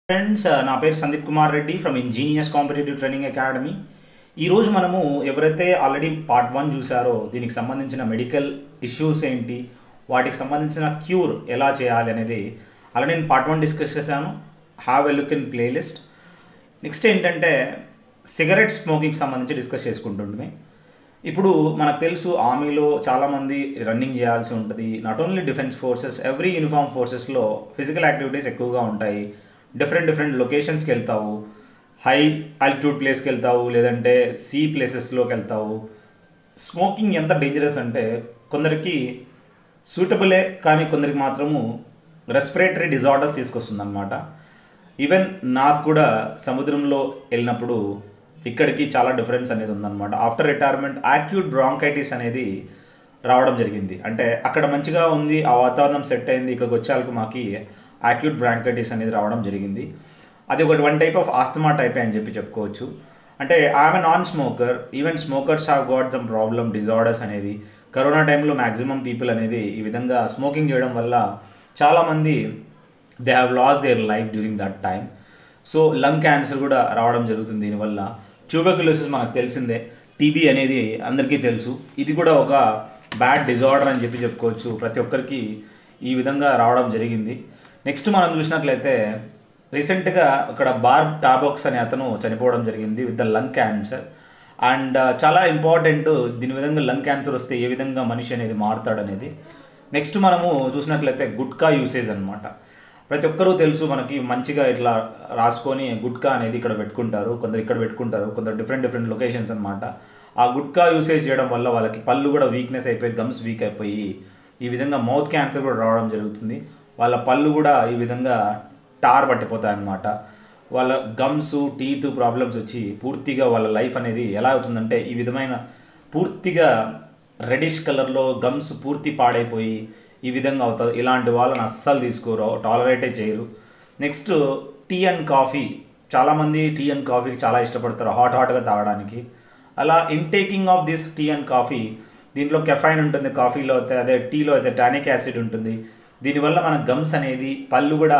Friends, నా పేరు Sandeep Kumar Reddy from engineers competitive training academy. ఈరోజు మనము ఎవరైతే ఆల్రెడీ పార్ట్ 1 చూసారో దీనికి సంబంధించిన మెడికల్ ఇష్యూస్ ఏంటి, వాటికి సంబంధించిన క్యూర్ ఎలా చేయాలి అనేది ఆల్రెడీ నేను పార్ట్ 1 డిస్కస్ చేశాను. Have a look in playlist. Next ఏంటంటే సిగరెట్ స్మోకింగ్ సంబంధించి డిస్కస్ చేసుకుంటుంటే, ఇప్పుడు మనకు తెలుసు ఆర్మీలో చాలామంది రన్నింగ్ చేయాల్సి ఉంటుంది. Not only defence forces, every uniform ఫోర్సెస్లో ఫిజికల్ యాక్టివిటీస్ ఎక్కువగా ఉంటాయి. డిఫరెంట్ లొకేషన్స్కి వెళ్తావు, హై ఆల్టిట్యూడ్ ప్లేస్కి వెళ్తావు, లేదంటే సీ ప్లేసెస్లోకి వెళ్తావు. స్మోకింగ్ ఎంత డేంజరస్ అంటే కొందరికి సూటబులే, కానీ కొందరికి మాత్రము రెస్పిరేటరీ డిజార్డర్స్ తీసుకొస్తుంది అనమాట. ఈవెన్ నాకు కూడా సముద్రంలో వెళ్ళినప్పుడు ఇక్కడికి చాలా డిఫరెన్స్ అనేది ఉందన్నమాట. ఆఫ్టర్ రిటైర్మెంట్ యాక్యూట్ బ్రాంకైటిస్ అనేది రావడం జరిగింది. అంటే అక్కడ మంచిగా ఉంది, ఆ వాతావరణం సెట్ అయింది, ఇక్కడికి వచ్చేందుకు మాకు యాక్యూట్ బ్రాంకైటిస్ అనేది రావడం జరిగింది. అది వన్ టైప్ ఆఫ్ ఆస్తమా టైపే అని చెప్పుకోవచ్చు. అంటే I'm a non smoker, even smokers have got some problem disorders అనేది. కరోనా టైంలో మ్యాక్సిమం పీపుల్ అనేది ఈ విధంగా స్మోకింగ్ చేయడం వల్ల చాలామంది they have lost their life during that time. So lung cancer కూడా రావడం జరుగుతుంది దీనివల్ల. ట్యూబర్క్యులోసిస్ మనకు తెలిసిందే, టీబీ అనేది అందరికీ తెలుసు. ఇది కూడా ఒక బ్యాడ్ డిజార్డర్ అని చెప్పుకోవచ్చు. ప్రతి ఒక్కరికి ఈ విధంగా రావడం జరిగింది. నెక్స్ట్ మనం చూసినట్లయితే రీసెంట్గా ఇక్కడ బార్బ్ టాబోక్స్ అనే అతను చనిపోవడం జరిగింది with the lung cancer. And చాలా ఇంపార్టెంట్ దీని విధంగా లంగ్ క్యాన్సర్ వస్తే ఏ విధంగా మనిషి అనేది మారుతాడు అనేది. నెక్స్ట్ మనము చూసినట్లయితే గుట్కా యూసేజ్ అనమాట. ప్రతి ఒక్కరూ తెలుసు మనకి, మంచిగా ఇట్లా రాసుకొని గుట్కా అనేది ఇక్కడ పెట్టుకుంటారు, కొందరు ఇక్కడ పెట్టుకుంటారు, కొందరు డిఫరెంట్ లొకేషన్స్ అనమాట. ఆ గుట్కా యూసేజ్ చేయడం వల్ల వాళ్ళకి పళ్ళు కూడా వీక్నెస్ అయిపోయి, గమ్స్ వీక్ అయిపోయి ఈ విధంగా మౌత్ క్యాన్సర్ కూడా రావడం జరుగుతుంది. వాళ్ళ పళ్ళు కూడా ఈ విధంగా టార్ పట్టిపోతాయి అన్నమాట. వాళ్ళ గమ్స్ టీత్ ప్రాబ్లమ్స్ వచ్చి పూర్తిగా వాళ్ళ లైఫ్ అనేది ఎలా అవుతుందంటే ఈ విధమైన పూర్తిగా రెడిష్ కలర్లో గమ్స్ పూర్తి పాడైపోయి ఈ విధంగా అవుతుంది. ఇలాంటి వాళ్ళని అస్సలు తీసుకోరు, టాలరేటే చేయరు. Next tea and coffee. చాలామంది టీ అండ్ కాఫీకి చాలా ఇష్టపడతారు హాట్గా తాగడానికి. అలా intaking of this tea and coffee, దీంట్లో కెఫైన్ ఉంటుంది కాఫీలో అయితే, అదే టీలో అయితే టానిక్ యాసిడ్ ఉంటుంది. దీనివల్ల మన గమ్స్ అనేది పళ్ళు కూడా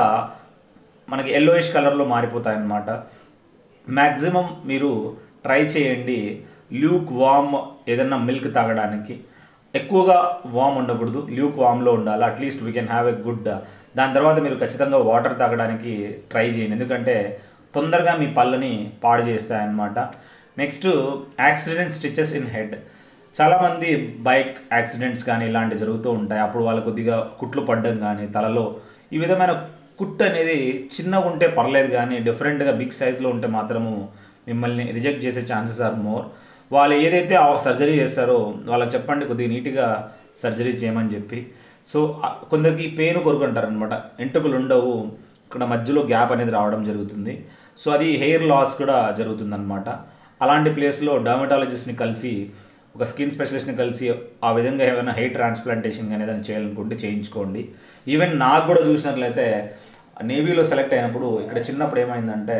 మనకి ఎల్లోయిష్ కలర్లో మారిపోతాయి అన్నమాట. మ్యాక్సిమం మీరు ట్రై చేయండి ల్యూక్ వామ్ ఏదన్నా మిల్క్ తాగడానికి. ఎక్కువగా వామ్ ఉండకూడదు, ల్యూక్ వామ్లో ఉండాలి. At least we can have a good. దాని తర్వాత మీరు ఖచ్చితంగా వాటర్ తాగడానికి ట్రై చేయండి, ఎందుకంటే తొందరగా మీ పళ్ళని పాడు చేస్తాయన్నమాట. Next accident stitches in head. చాలామంది బైక్ యాక్సిడెంట్స్ కానీ ఇలాంటివి జరుగుతూ ఉంటాయి. అప్పుడు వాళ్ళు కొద్దిగా కుట్లు పడ్డం కానీ తలలో ఈ విధమైన కుట్టు అనేది చిన్నగా ఉంటే పర్లేదు, కానీ డిఫరెంట్గా బిగ్ సైజ్లో ఉంటే మాత్రము మిమ్మల్ని రిజెక్ట్ చేసే ఛాన్సెస్ ఆర్ మోర్. వాళ్ళు ఏదైతే సర్జరీ చేస్తారో వాళ్ళకి చెప్పండి కొద్దిగా నీట్గా సర్జరీ చేయమని చెప్పి. సో కొందరికి పెయిన్ కొరుకుంటారనమాట, ఎంటుకలు ఉండవు, ఇక్కడ మధ్యలో గ్యాప్ అనేది రావడం జరుగుతుంది. సో అది హెయిర్ లాస్ కూడా జరుగుతుందన్నమాట. అలాంటి ప్లేస్లో డర్మటాలజిస్ట్ని కలిసి, ఒక స్కిన్ స్పెషలిస్ట్ని కలిసి ఆ విధంగా ఏమైనా హెయిర్ ట్రాన్స్ప్లాంటేషన్ అనేది చేయాలనుకుంటే చేయించుకోండి. ఈవెన్ నాకు కూడా చూసినట్లయితే నేవీలో సెలెక్ట్ అయినప్పుడు ఇక్కడ చిన్నప్పుడు ఏమైందంటే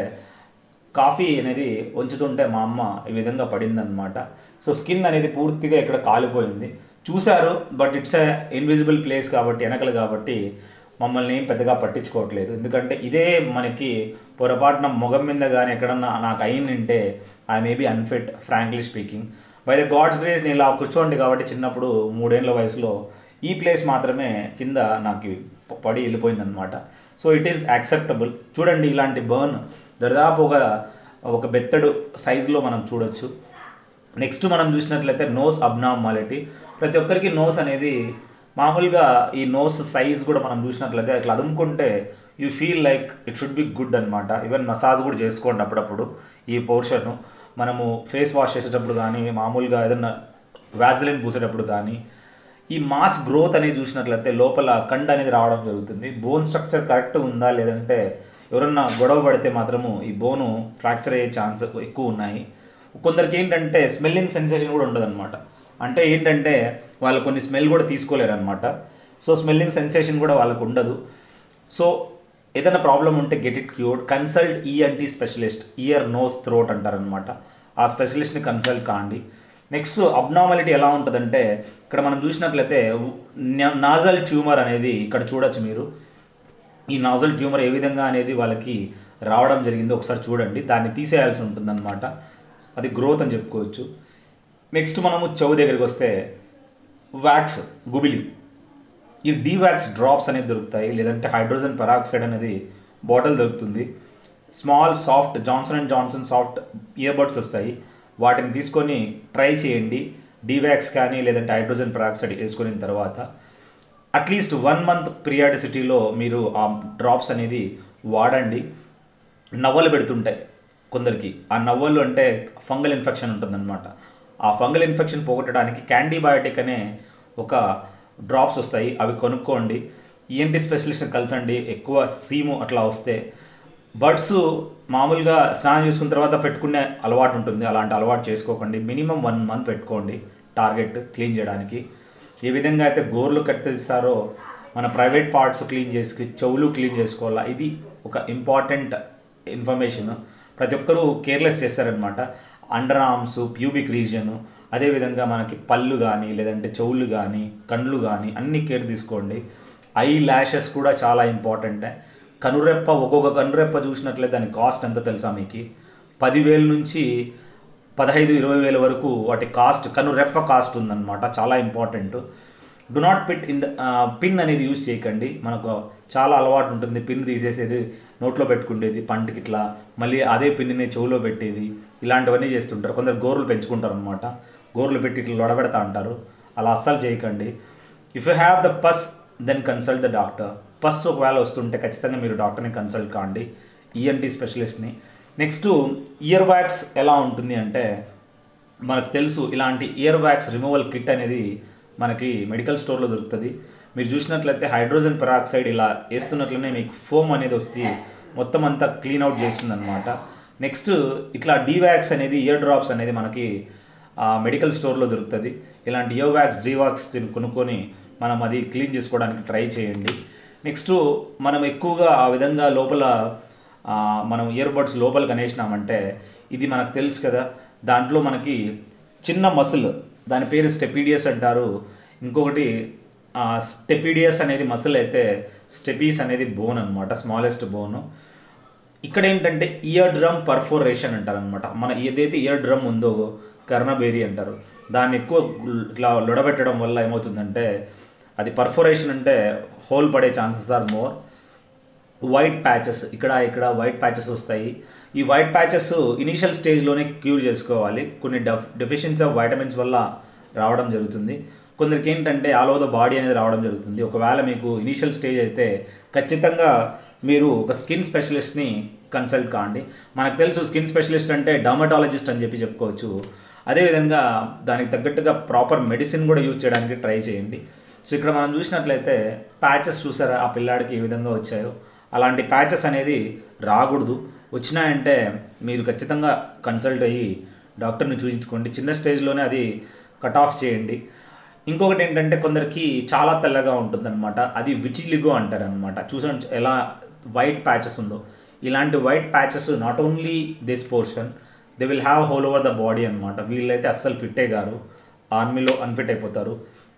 కాఫీ అనేది వంచుతుంటే మా అమ్మ ఈ విధంగా పడిందనమాట. సో స్కిన్ అనేది పూర్తిగా ఇక్కడ కాలిపోయింది. చూశారు, but it's a invisible place కాబట్టి, వెనకలు కాబట్టి మమ్మల్ని ఏం పెద్దగా పట్టించుకోవట్లేదు. ఎందుకంటే ఇదే మనకి పొరపాటున మొగం మీద కానీ ఎక్కడన్నా నాకు అయిందంటే I may be unfit, frankly speaking. By the God's grace నేను ఇలా కూర్చోండి కాబట్టి చిన్నప్పుడు 3 ఏళ్ల వయసులో ఈ ప్లేస్ మాత్రమే కింద నాకు పడి వెళ్ళిపోయిందనమాట. So it is acceptable. చూడండి, ఇలాంటి బర్న్ దాదాపు ఒక బెత్తడు సైజులో మనం చూడొచ్చు. నెక్స్ట్ మనం చూసినట్లయితే నోస్ అబ్నార్మాలిటీ. ప్రతి ఒక్కరికి నోస్ అనేది మామూలుగా, ఈ నోస్ సైజ్ కూడా మనం చూసినట్లయితే ఇట్లా అదుముకుంటే you feel like it should be good అనమాట. ఈవెన్ మసాజ్ కూడా చేసుకోండి అప్పుడప్పుడు. ఈ పోర్షన్ మనము ఫేస్ వాష్ చేసేటప్పుడు కానీ, మామూలుగా ఏదన్నా వ్యాజిలిన్ పూసేటప్పుడు కానీ, ఈ మాస్ గ్రోత్ అనేది చూసినట్లయితే లోపల కండ అనేది రావడం జరుగుతుంది. బోన్ స్ట్రక్చర్ కరెక్ట్ ఉందా, లేదంటే ఎవరన్నా గొడవ పడితే మాత్రము ఈ బోను ఫ్రాక్చర్ అయ్యే ఛాన్స్ ఎక్కువ ఉన్నాయి. కొందరికి ఏంటంటే స్మెల్లింగ్ సెన్సేషన్ కూడా ఉండదన్నమాట. అంటే ఏంటంటే వాళ్ళు కొన్ని స్మెల్ కూడా తీసుకోలేరు అనమాట. సో స్మెల్లింగ్ సెన్సేషన్ కూడా వాళ్ళకు ఉండదు. సో ఏదైనా ప్రాబ్లం ఉంటే get it cured. Consult ENT specialist, ear nose throat అంటారనమాట. ఆ స్పెషలిస్ట్ని కన్సల్ట్ కాండి. నెక్స్ట్ అబ్నార్మాలిటీ ఎలా ఉంటుందంటే ఇక్కడ మనం చూసినట్లయితే నాజల్ ట్యూమర్ అనేది ఇక్కడ చూడొచ్చు మీరు. ఈ నాజల్ ట్యూమర్ ఏ విధంగా అనేది వాళ్ళకి రావడం జరిగిందో ఒకసారి చూడండి. దాన్ని తీసేయాల్సి ఉంటుందన్నమాట. అది గ్రోత్ అని చెప్పుకోవచ్చు. నెక్స్ట్ మనము చెవు దగ్గరికి వస్తే వ్యాక్స్, గుబిలి, ఈ డీవాక్స్ డ్రాప్స్ అనేది దొరుకుతాయి, లేదంటే హైడ్రోజన్ పెరాక్సైడ్ అనేది బాటిల్ దొరుకుతుంది. Small soft Johnson and Johnson soft earbuds వస్తాయి. వాటిని తీసుకొని ట్రై చేయండి. డీవాక్స్ కానీ లేదంటే హైడ్రోజన్ పెరాక్సైడ్ వేసుకున్న తర్వాత అట్లీస్ట్ 1 month పీరియాడిసిటీలో మీరు ఆ డ్రాప్స్ అనేది వాడండి. నవ్వలు పెడుతుంటాయి కొందరికి. ఆ నవ్వలు అంటే ఫంగల్ ఇన్ఫెక్షన్ ఉంటుందన్నమాట. ఆ ఫంగల్ ఇన్ఫెక్షన్ పోగొట్టడానికి క్యాంటీబయాటిక్ అనే ఒక డ్రాప్స్ వస్తాయి, అవి కొనుక్కోండి. ఈఎన్టీ స్పెషలిస్ట్ని కలిసండి. ఎక్కువ సీము అట్లా వస్తే బడ్స్ మామూలుగా స్నానం చేసుకున్న తర్వాత పెట్టుకునే అలవాటు ఉంటుంది, అలాంటి అలవాటు చేసుకోకండి. మినిమం 1 month పెట్టుకోండి టార్గెట్ క్లీన్ చేయడానికి. ఏ విధంగా అయితే గోర్లు కత్తిరిస్తారో మన ప్రైవేట్ పార్ట్స్ క్లీన్ చేసి చెవులు క్లీన్ చేసుకోవాలా. ఇది ఒక ఇంపార్టెంట్ ఇన్ఫర్మేషన్. ప్రతి ఒక్కరూ కేర్లెస్ చేస్తారనమాట. అండర్ ఆర్మ్స్, ప్యూబిక్ రీజియన్, అదేవిధంగా మనకి పళ్ళు కానీ లేదంటే చెవులు కానీ కండ్లు కానీ అన్ని కేర్ తీసుకోండి. ఐ ల్యాషెస్ కూడా చాలా ఇంపార్టెంటే. కనురెప్ప, ఒక్కొక్క కనురెప్ప చూసినట్లయితే దాని కాస్ట్ ఎంత తెలుసా మీకు? 10,000 నుంచి 15,000-20,000 వరకు వాటి కాస్ట్, కనురెప్ప కాస్ట్ ఉందన్నమాట. చాలా important. Do not put in the pin అనేది యూజ్ చేయకండి. మనకు చాలా అలవాటు ఉంటుంది పిన్ తీసేసేది, నోట్లో పెట్టుకునేది పంటికి ఇట్లా, మళ్ళీ అదే పిన్ని చెవులో పెట్టేది, ఇలాంటివన్నీ చేస్తుంటారు. కొందరు గోర్లు పెంచుకుంటారు అనమాట. గోర్లు పెట్టి ఇట్లా లొడబెడతా అంటారు. అలా అస్సలు చేయకండి. If you have the pus then consult the doctor. Pus ఒకవేళ వస్తుంటే ఖచ్చితంగా మీరు డాక్టర్ని కన్సల్ట్ కాండి, ఈఎన్టీ స్పెషలిస్ట్ని. నెక్స్ట్ ఇయర్ వ్యాక్స్ ఎలా ఉంటుంది అంటే మనకు తెలుసు, ఇలాంటి ఇయర్ వ్యాక్స్ రిమూవల్ కిట్ అనేది మనకి మెడికల్ స్టోర్లో దొరుకుతుంది. మీరు చూసినట్లయితే హైడ్రోజన్ పెరాక్సైడ్ ఇలా వేస్తున్నట్లనే మీకు ఫోమ్ అనేది వస్తే మొత్తం అంతా క్లీన్ అవుట్ చేస్తుంది అనమాట. నెక్స్ట్ ఇట్లా డీవాక్స్ అనేది, ఇయర్ డ్రాప్స్ అనేది మనకి మెడికల్ స్టోర్లో దొరుకుతుంది. ఇలాంటి ఇయర్ వ్యాక్స్, డీవాక్స్ కొనుక్కొని మనం అది క్లీన్ చేసుకోవడానికి ట్రై చేయండి. నెక్స్ట్ మనం ఎక్కువగా ఆ విధంగా లోపల మనం ఇయర్ బడ్స్ లోపలికి అనేసినామంటే ఇది మనకు తెలుసు కదా, దాంట్లో మనకి చిన్న మసిల్, దాని పేరు స్టెపీడియస్ అంటారు. ఇంకొకటి స్టెపీడియస్ అనేది మసిల్ అయితే స్టెపీస్ అనేది బోన్ అనమాట, స్మాలెస్ట్ బోను. ఇక్కడ ఏంటంటే ఇయర్ డ్రమ్ పర్ఫోరేషన్ అంటారనమాట. మన ఏదైతే ఇయర్ డ్రమ్ ఉందో కర్ణబేరి అంటారు, దాన్ని ఎక్కువ ఇట్లా లొడబెట్టడం వల్ల ఏమవుతుందంటే అది పర్ఫోరేషన్ అంటే హోల్ పడే chances are more. White patches, ఇక్కడ వైట్ ప్యాచెస్ వస్తాయి. ఈ వైట్ ప్యాచెస్ ఇనీషియల్ స్టేజ్లోనే క్యూర్ చేసుకోవాలి. కొన్ని డెఫిషియన్సీ ఆఫ్ వైటమిన్స్ వల్ల రావడం జరుగుతుంది. కొందరికి ఏంటంటే ఆల్ ఓవర్ ద బాడీ అనేది రావడం జరుగుతుంది. ఒకవేళ మీకు ఇనీషియల్ స్టేజ్ అయితే ఖచ్చితంగా మీరు ఒక స్కిన్ స్పెషలిస్ట్ని కన్సల్ట్ కాండి. మనకు తెలుసు స్కిన్ స్పెషలిస్ట్ అంటే డర్మటాలజిస్ట్ అని చెప్పుకోవచ్చు. అదేవిధంగా దానికి తగ్గట్టుగా ప్రాపర్ మెడిసిన్ కూడా యూజ్ చేయడానికి ట్రై చేయండి. సో ఇక్కడ మనం చూసినట్లయితే ప్యాచెస్ చూసారా ఆ పిల్లాడికి ఏ విధంగా వచ్చాయో, అలాంటి ప్యాచెస్ అనేది రాకూడదు. వచ్చినాయంటే మీరు ఖచ్చితంగా కన్సల్ట్ అయ్యి డాక్టర్ని చూపించుకోండి. చిన్న స్టేజ్లోనే అది కట్ ఆఫ్ చేయండి. ఇంకొకటి ఏంటంటే కొందరికి చాలా తెల్లగా ఉంటుందన్నమాట, అది విచిలిగో అంటారనమాట. చూసాను ఎలా వైట్ ప్యాచెస్ ఉందో. ఇలాంటి white patches not only this portion, they will have whole over the body అనమాట. వీళ్ళైతే అస్సలు ఫిట్టే గారు, ఆర్మీలో అన్ఫిట్ అయిపోతారు.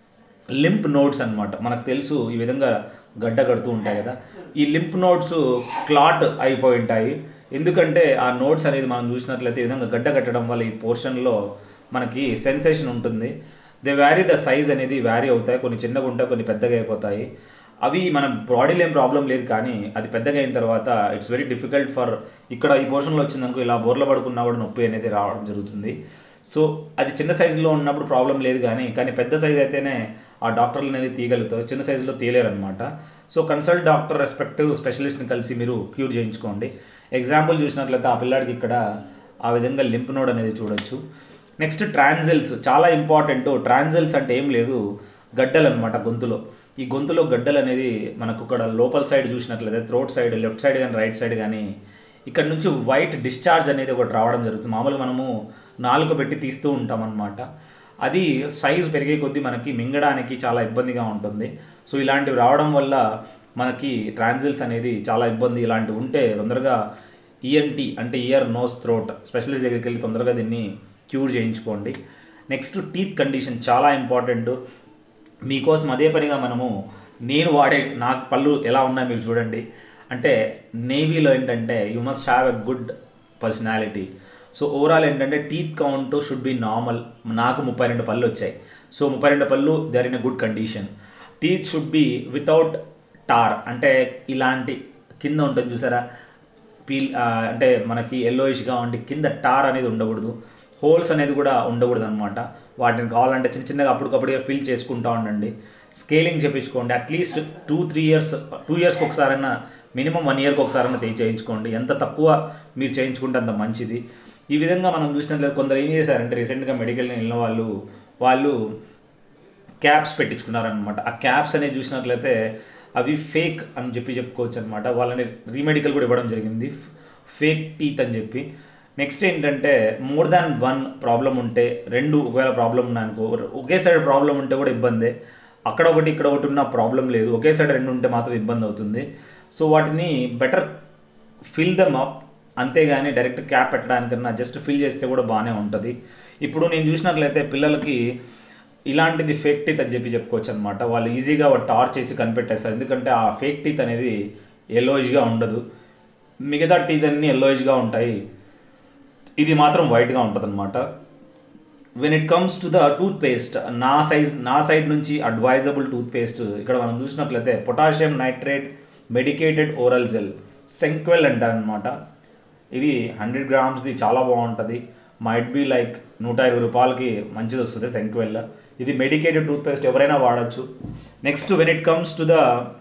లింప్ నోడ్స్ అనమాట, మనకు తెలుసు ఈ విధంగా గడ్డ కడుతూ ఉంటాయి కదా, ఈ లింప్ నోడ్స్ క్లాట్ అయిపోయి ఉంటాయి. ఎందుకంటే ఆ నోడ్స్ అనేది మనం చూసినట్లయితే ఈ విధంగా గడ్డ కట్టడం వల్ల ఈ పోర్షన్లో మనకి సెన్సేషన్ ఉంటుంది. దే వ్యారీ, ద సైజ్ అనేది వ్యారీ అవుతాయి. కొన్ని చిన్నగా ఉంటాయి, కొన్ని పెద్దగా అయిపోతాయి. అవి మన బాడీలో ఏం ప్రాబ్లం లేదు, కానీ అది పెద్దగా అయిన తర్వాత ఇట్స్ వెరీ డిఫికల్ట్ ఫర్, ఇక్కడ ఈ పోర్షన్లో వచ్చిందనుకో ఇలా బోర్ల పడుకున్నా కూడా నొప్పి అనేది రావడం జరుగుతుంది. సో అది చిన్న సైజులో ఉన్నప్పుడు ప్రాబ్లం లేదు, కానీ పెద్ద సైజ్ అయితేనే ఆ డాక్టర్లు అనేది తీయగలుగుతారు, చిన్న సైజులో తీయలేరు అనమాట. సో కన్సల్ట్ డాక్టర్ రెస్పెక్టివ్ స్పెషలిస్ట్ని కలిసి మీరు క్యూర్ చేయించుకోండి. ఎగ్జాంపుల్ చూసినట్లయితే ఆ పిల్లాడికి ఇక్కడ ఆ విధంగా లింప్ నోడ్ అనేది చూడొచ్చు. నెక్స్ట్ ట్రాన్సిల్స్ చాలా ఇంపార్టెంట్. ట్రాన్సిల్స్ అంటే ఏం లేదు, గడ్డలు అనమాట గొంతులో. ఈ గొంతులో గడ్డలు అనేది మనకు ఇక్కడ లోపల సైడ్ చూసినట్లయితే థ్రోట్ సైడ్, లెఫ్ట్ సైడ్ కానీ రైట్ సైడ్ కానీ ఇక్కడ నుంచి వైట్ డిశ్చార్జ్ అనేది ఒకటి రావడం జరుగుతుంది. మామూలుగా మనము నాలుక పెట్టి తీస్తూ ఉంటాం అన్నమాట. అది సైజు పెరిగే కొద్దీ మనకి మింగడానికి చాలా ఇబ్బందిగా ఉంటుంది. సో ఇలాంటివి రావడం వల్ల మనకి ట్రాన్సిల్స్ అనేది చాలా ఇబ్బంది. ఇలాంటివి ఉంటే తొందరగా ఈఎన్టీ అంటే ఇయర్ నోస్ థ్రోట్ స్పెషలిస్ట్ దగ్గరికి వెళ్ళి తొందరగా దీన్ని క్యూర్ చేయించుకోండి. నెక్స్ట్ టీత్ కండిషన్ చాలా ఇంపార్టెంట్. మీకోసం అదే పనిగా మనము నేను వాడే నాకు పళ్ళు ఎలా ఉన్నాయో మీరు చూడండి. అంటే నేవీలో ఏంటంటే you must have a good personality. So overall ఏంటంటే teeth count should be normal. నాకు 32 పళ్ళు వచ్చాయి. సో 32 పళ్ళు they are in a good condition. Teeth should be without tar, అంటే ఇలాంటి కింద ఉంటుంది చూసారా పీల్, అంటే మనకి ఎల్లోయిష్గా ఉండి కింద టార్ అనేది ఉండకూడదు, హోల్స్ అనేది కూడా ఉండకూడదు అనమాట. వాటిని కావాలంటే చిన్న చిన్నగా అప్పటికప్పుడుగా ఫిల్ చేసుకుంటూ ఉండండి. స్కేలింగ్ చేయించుకోండి. అట్లీస్ట్ 2 ఇయర్స్కి ఒకసారైనా, మినిమం 1 ఇయర్కి ఒకసారైనా చేయించుకోండి. ఎంత తక్కువ మీరు చేయించుకుంటే అంత మంచిది. ఈ విధంగా మనం చూసినట్లయితే కొందరు ఏం చేశారంటే రీసెంట్గా మెడికల్ని వెళ్ళిన వాళ్ళు క్యాప్స్ పెట్టించుకున్నారనమాట. ఆ క్యాప్స్ అనేది చూసినట్లయితే అవి ఫేక్ అని చెప్పుకోవచ్చు అనమాట. వాళ్ళని రీమెడికల్ కూడా ఇవ్వడం జరిగింది, ఫేక్ టీత్ అని చెప్పి. నెక్స్ట్ ఏంటంటే మోర్ దాన్ 1 ప్రాబ్లం ఉంటే, 2 ఒకవేళ ప్రాబ్లం ఉన్నాయనుకో, ఒకే సైడ్ ప్రాబ్లం ఉంటే కూడా ఇబ్బందే. అక్కడ ఒకటి ఇక్కడ ఒకటి ఉన్న ప్రాబ్లం లేదు, ఒకే సైడ్ 2 ఉంటే మాత్రం ఇబ్బంది అవుతుంది. సో వాటిని బెటర్ ఫిల్ దమ్ అప్, అంతేగాని డైరెక్ట్ క్యాప్ పెట్టడానికన్నా జస్ట్ ఫిల్ చేస్తే కూడా బాగానే ఉంటుంది. ఇప్పుడు నేను చూసినట్లయితే పిల్లలకి ఇలాంటిది ఫేక్ టీత్ అని చెప్పుకోవచ్చు అనమాట. వాళ్ళు ఈజీగా టార్ చేసి కనిపెట్టేస్తారు, ఎందుకంటే ఆ ఫేక్ టీత్ అనేది ఎల్లోయిష్గా ఉండదు. మిగతా టీత్ అన్నీ ఎల్లోయిష్గా ఉంటాయి, ఇది మాత్రం వైట్గా ఉంటుంది అనమాట. When it comes to the toothpaste, నా సైడ్ నుంచి అడ్వైజబుల్ టూత్ పేస్ట్ ఇక్కడ మనం చూసినట్లయితే potassium nitrate medicated oral gel, Senquel అంటారనమాట. ఇది 100 గ్రామ్స్ది, చాలా బాగుంటుంది. మైట్ బీ లైక్ 120 రూపాయలకి మంచిది వస్తుంది సెంక్వెల్. ఇది మెడికేటెడ్ టూత్ పేస్ట్, ఎవరైనా వాడచ్చు. Next when it comes to the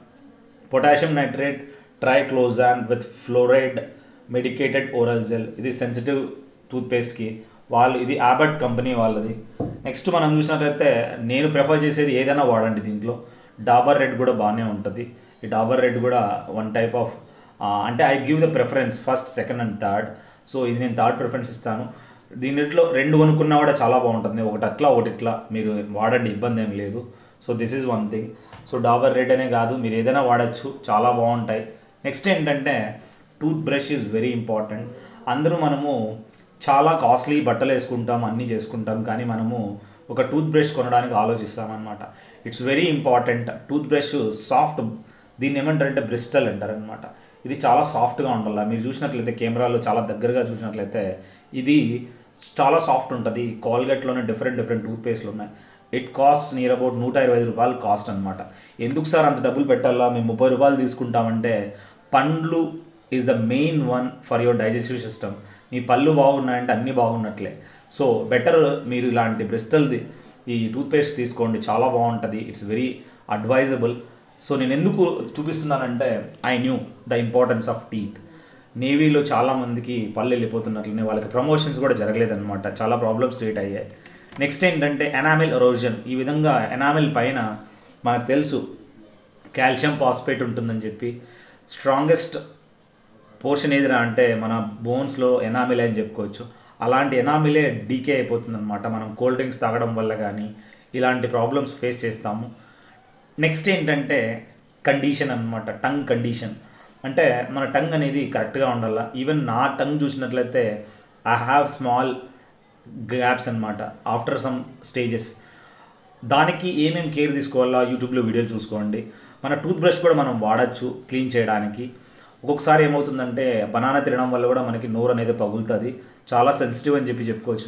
potassium nitrate triclosan with fluoride medicated oral gel, ఇది సెన్సిటివ్ టూత్ పేస్ట్కి. ఇది యాబట్ కంపెనీ వాళ్ళది. నెక్స్ట్ మనం చూసినట్లయితే నేను ప్రిఫర్ చేసేది ఏదైనా వాడండి దీంట్లో. డాబర్ రెడ్ కూడా బాగానే ఉంటుంది. ఈ డాబర్ రెడ్ కూడా 1 టైప్ ఆఫ్, అంటే I give the preference first, second and third. So ఇది నేను థర్డ్ ప్రిఫరెన్స్ ఇస్తాను. దీంట్లో 2 కొనుక్కున్నా కూడా చాలా బాగుంటుంది. ఒకటి అట్లా ఒకటి ఇట్లా మీరు వాడండి, ఇబ్బంది ఏం లేదు. So this is 1 thing. So Dabur red అనే కాదు, మీరు ఏదైనా వాడచ్చు, చాలా బాగుంటాయి. నెక్స్ట్ ఏంటంటే toothbrush is very important. మనము చాలా కాస్ట్లీ బట్టలు వేసుకుంటాం, అన్నీ చేసుకుంటాం, కానీ మనము ఒక టూత్ బ్రష్ కొనడానికి ఆలోచిస్తామన్నమాట. It's very important. Toothbrush soft, దీన్ని ఏమంటారంటే బ్రిస్టల్ అంటారనమాట. ఇది చాలా సాఫ్ట్గా ఉండాలి. మీరు చూసినట్లయితే కెమెరాలో చాలా దగ్గరగా చూసినట్లయితే ఇది చాలా సాఫ్ట్ ఉంటుంది. కాల్గేట్లోనే డిఫరెంట్ టూత్ పేస్ట్లు ఉన్నాయి. ఇట్ కాస్ట్ నియర్ అబౌట్ 125 రూపాయలు కాస్ట్ అనమాట. ఎందుకు సార్ అంత డబ్బులు పెట్టాలా, మేము 30 రూపాయలు తీసుకుంటామంటే, పండ్లు is the main one for your digestive system. మీ పళ్ళు బాగున్నాయంటే అన్నీ బాగున్నట్లే. సో బెటర్ మీరు ఇలాంటి బ్రిస్టల్ది ఈ టూత్పేస్ట్ తీసుకోండి, చాలా బాగుంటుంది. It's very advisable. సో నేను ఎందుకు చూపిస్తున్నానంటే I knew the importance of teeth. నేవీలో చాలామందికి పళ్ళు వెళ్ళిపోతున్నట్లనే వాళ్ళకి ప్రమోషన్స్ కూడా జరగలేదన్నమాట, చాలా ప్రాబ్లమ్స్ క్రియేట్ అయ్యాయి. నెక్స్ట్ ఏంటంటే ఎనామిల్ ఎరోజన్. ఈ విధంగా ఎనామిల్ పైన మనకు తెలుసు కాల్షియం ఫాస్ఫేట్ ఉంటుందని చెప్పి. స్ట్రాంగెస్ట్ పోర్షన్ ఏదిరా అంటే మన బోన్స్లో ఎనామిల్ అని చెప్పుకోవచ్చు. అలాంటి ఎనామిలే డీకే అయిపోతుంది అనమాట, మనం కోల్డ్ డ్రింక్స్ తాగడం వల్ల కానీ ఇలాంటి ప్రాబ్లమ్స్ ఫేస్ చేస్తాము. నెక్స్ట్ ఏంటంటే కండిషన్ అనమాట, టంగ్ కండిషన్. అంటే మన టంగ్ అనేది కరెక్ట్గా ఉండాలి. ఈవెన్ నా టంగ్ చూసినట్లయితే ఐ హ్యావ్ స్మాల్ గ్యాప్స్ అనమాట ఆఫ్టర్ సమ్ స్టేజెస్. దానికి ఏమేమి కేర్ తీసుకోవాలా యూట్యూబ్లో వీడియోలు చూసుకోండి. మన టూత్ బ్రష్ కూడా మనం వాడచ్చు క్లీన్ చేయడానికి. ఒక్కొక్కసారి ఏమవుతుందంటే బనానా తినడం వల్ల కూడా మనకి నోరు అనేది పగులుతుంది, చాలా సెన్సిటివ్ అని చెప్పుకోవచ్చు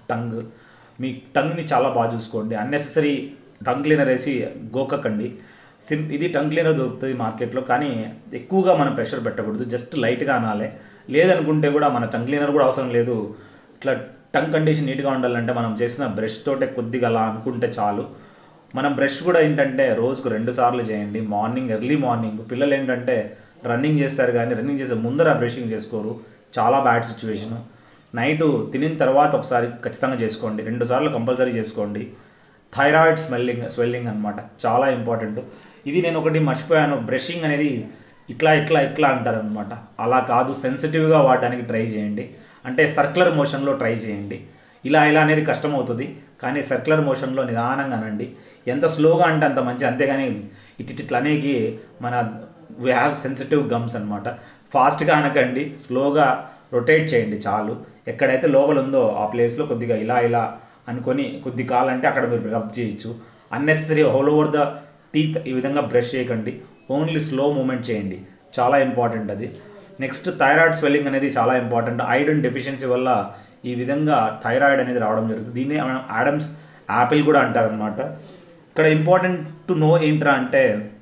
మీ టంగ్ని చాలా బాగా చూసుకోండి. అన్నెసెసరీ టంగ్ క్లీనర్ వేసి గోకకండి. ఇది టంగ్ క్లీనర్ దొరుకుతుంది మార్కెట్లో, కానీ ఎక్కువగా మనం ప్రెషర్ పెట్టకూడదు, జస్ట్ లైట్గా అనాలి. లేదనుకుంటే కూడా మన టంగ్ క్లీనర్ కూడా అవసరం లేదు. ఇట్లా టంగ్ కండిషన్ నీట్గా ఉండాలంటే మనం చేసిన బ్రష్ తోటే కొద్దిగా అలా అనుకుంటే చాలు. మనం బ్రష్ కూడా ఏంటంటే రోజుకు 2 సార్లు చేయండి. Morning, early morning. పిల్లలు ఏంటంటే రన్నింగ్ చేస్తారు, కానీ రన్నింగ్ చేసే ముందర బ్రషింగ్ చేసుకోరు, చాలా బ్యాడ్ సిచ్యువేషను. నైటు తినిన తర్వాత ఒకసారి ఖచ్చితంగా చేసుకోండి, 2 సార్లు కంపల్సరీ చేసుకోండి. థైరాయిడ్ స్వెల్లింగ్ అనమాట, చాలా ఇంపార్టెంట్. ఇది నేను ఒకటి మర్చిపోయాను, బ్రషింగ్ అనేది ఇట్లా అంటారనమాట. అలా కాదు, సెన్సిటివ్గా వాడడానికి ట్రై చేయండి. అంటే సర్క్యులర్ మోషన్లో ట్రై చేయండి. ఇలా అనేది కష్టం అవుతుంది, కానీ సర్క్యులర్ మోషన్లో నిదానంగా అనండి. ఎంత స్లోగా అంటే అంత మంచి, అంతేగాని ఇట్లా అనేకి మన వీ హ్యావ్ సెన్సిటివ్ గమ్స్ అనమాట. ఫాస్ట్గా అనకండి, స్లోగా రొటేట్ చేయండి చాలు. ఎక్కడైతే లోపల ఉందో ఆ ప్లేస్లో కొద్దిగా ఇలా అనుకొని కొద్ది కాలంటే అక్కడ మీరు రబ్ చేయొచ్చు. Unnecessary all over the teeth ఈ విధంగా బ్రష్ చేయకండి, ఓన్లీ స్లో మూమెంట్ చేయండి, చాలా ఇంపార్టెంట్ అది. నెక్స్ట్ థైరాయిడ్ స్వెల్లింగ్ అనేది చాలా ఇంపార్టెంట్. ఐరన్ డెఫిషియన్సీ వల్ల ఈ విధంగా థైరాయిడ్ అనేది రావడం జరుగుతుంది. దీన్ని మనం ఆడమ్స్ యాపిల్ కూడా అంటారనమాట. ఇక్కడ ఇంపార్టెంట్ టు నో ఏంట్రా అంటే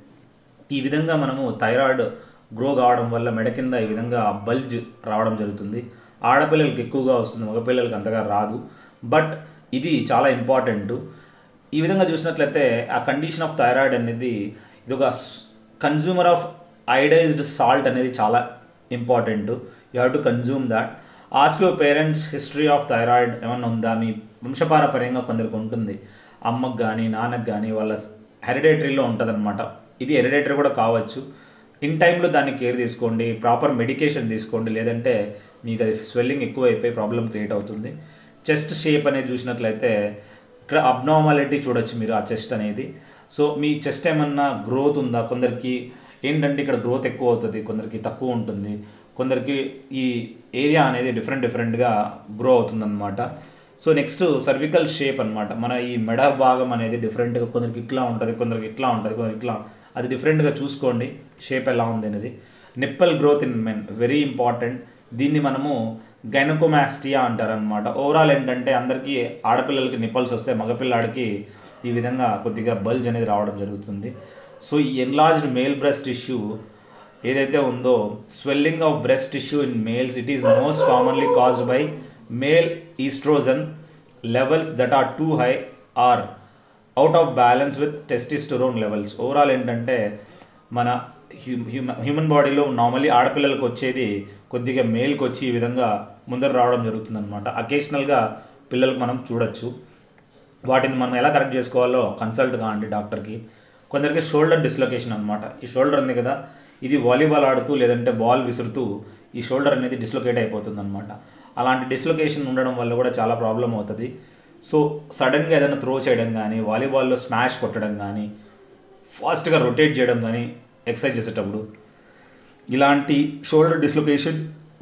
ఈ విధంగా మనము థైరాయిడ్ గ్రో కావడం వల్ల మెడ కింద ఈ విధంగా బల్జ్ రావడం జరుగుతుంది. ఆడపిల్లలకి ఎక్కువగా వస్తుంది, మగపిల్లలకి అంతగా రాదు. బట్ ఇది చాలా ఇంపార్టెంట్. ఈ విధంగా చూసినట్లయితే ఆ కండిషన్ ఆఫ్ థైరాయిడ్ అనేది ఇది ఒక కన్జ్యూమర్ ఆఫ్ అయోడైజ్డ్ సాల్ట్ అనేది చాలా important. You have to consume that. Ask your parents history of thyroid ఏమన్నా ఉందా, మీ వంశపారపర్యంగా కొందరికి ఉంటుంది, అమ్మకు కానీ నాన్నకు కానీ వాళ్ళ హెరిడేటరీలో ఉంటుందన్నమాట. ఇది హెరిడేటరీ కూడా కావచ్చు. ఇన్ టైంలో దాన్ని కేర్ తీసుకోండి, ప్రాపర్ మెడికేషన్ తీసుకోండి, లేదంటే మీకు అది స్వెల్లింగ్ ఎక్కువ అయిపోయి ప్రాబ్లం క్రియేట్ అవుతుంది. చెస్ట్ షేప్ అనేది చూసినట్లయితే ఇక్కడ అబ్నార్మాలిటీ చూడొచ్చు మీరు ఆ చెస్ట్ అనేది. సో మీ చెస్ట్ ఏమన్నా గ్రోత్ ఉందా, కొందరికి ఏంటంటే ఇక్కడ గ్రోత్ ఎక్కువ అవుతుంది, కొందరికి తక్కువ ఉంటుంది, కొందరికి ఈ ఏరియా అనేది డిఫరెంట్గా గ్రో అవుతుందన్నమాట. సో నెక్స్ట్ సర్వికల్ షేప్ అనమాట. మన ఈ మెడ భాగం అనేది డిఫరెంట్గా కొందరికి ఇట్లా ఉంటుంది, కొందరికి ఇట్లా ఉంటుంది, కొందరికి ఇట్లా, అది డిఫరెంట్గా చూసుకోండి షేప్ ఎలా ఉంది అనేది. Nipple growth in men very important. దీన్ని మనము గైనకోమాస్టియా అంటారనమాట. ఓవరాల్ ఏంటంటే అందరికీ ఆడపిల్లలకి నిప్పల్స్ వస్తే మగపిల్లాడికి ఈ విధంగా కొద్దిగా బల్జ్ అనేది రావడం జరుగుతుంది. సో ఈ ఎన్లార్జ్డ్ మేల్ బ్రెస్ట్ టిష్యూ ఏదైతే ఉందో, swelling of breast tissue in males, it is most commonly caused by male oestrogen levels that are too high or out of balance with testosterone levels. Overall ఏంటంటే మన human బాడీలో normally ఆడపిల్లలకు వచ్చేది కొద్దిగా మేల్కి వచ్చి ఈ విధంగా ముందర రావడం జరుగుతుందన్నమాట. అకేషనల్గా పిల్లలకు మనం చూడొచ్చు. వాటిని మనం ఎలా కరెక్ట్ చేసుకోవాలో కన్సల్ట్ కాండి డాక్టర్కి. కొందరికి షోల్డర్ డిస్లొకేషన్ అనమాట. ఈ షోల్డర్ ఉంది కదా, ఇది వాలీబాల్ ఆడుతూ లేదంటే బాల్ విసురుతూ ఈ షోల్డర్ అనేది డిస్లొకేట్ అయిపోతుంది అనమాట. అలాంటి డిస్లొకేషన్ ఉండడం వల్ల కూడా చాలా ప్రాబ్లం అవుతుంది. సో సడన్గా ఏదైనా త్రో చేయడం కానీ, వాలీబాల్లో స్మాష్ కొట్టడం కానీ, ఫాస్ట్గా రొటేట్ చేయడం కానీ ఎక్సర్సైజ్ చేసేటప్పుడు ఇలాంటి షోల్డర్ డిస్లొకేషన్